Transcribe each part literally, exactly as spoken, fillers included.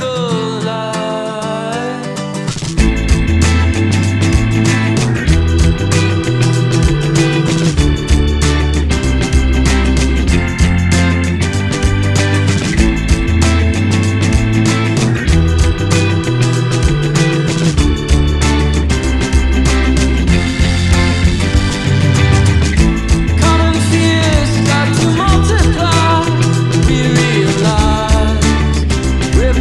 miracle life. Common fears start to multiply. We realize we're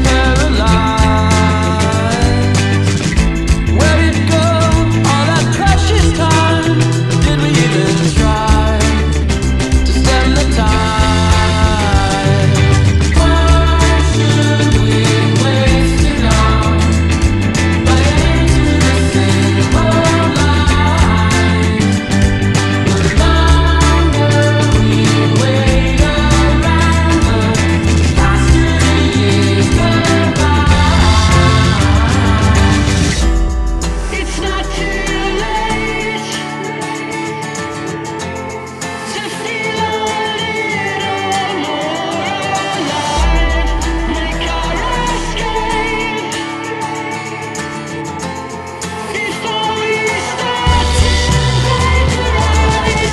paralyzed. Where did go all that precious time? Did we even try to stem the tide? Why should we waste it all playing to the simple lies? The longer we wait around, the faster the years go by. It's not too late to feel a little more alive. Make our escape before we start to vaporize.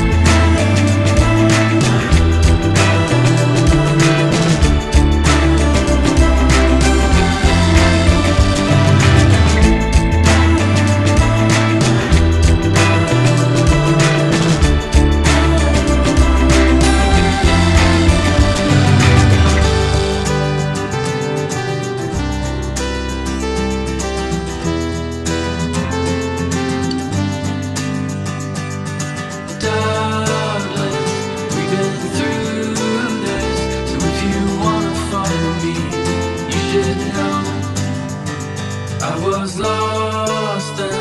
Doubtless, we've been through this, so if you wanna follow me, you should know I was lost and